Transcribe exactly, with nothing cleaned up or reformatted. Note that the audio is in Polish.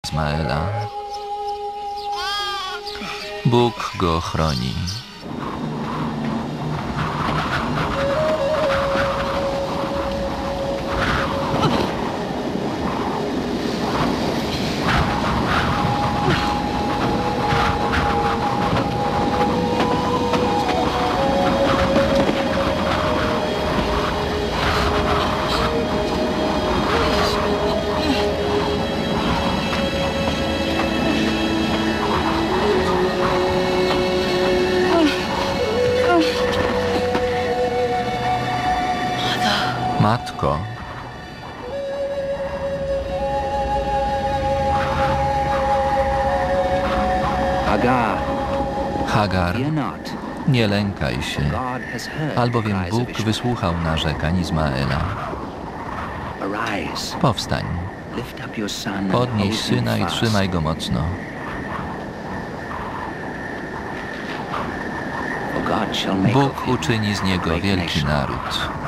Izmaela. Bóg go chroni. Matko. Hagar, nie lękaj się, albowiem Bóg wysłuchał narzekań Izmaela. Powstań, podnieś syna i trzymaj go mocno. Bóg uczyni z niego wielki naród.